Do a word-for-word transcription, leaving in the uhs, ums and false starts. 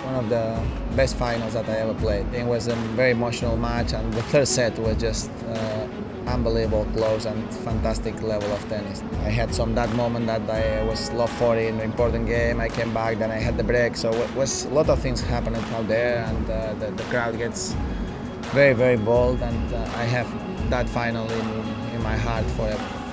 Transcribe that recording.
one of the best finals that I ever played. It was a very emotional match, and the third set was just uh, unbelievable close and fantastic level of tennis. I had some that moment that I was low forty in an important game. I came back, then I had the break, so it was a lot of things happening out there, and uh, the, the crowd gets very, very bold, and uh, I have that final in, in my heart forever.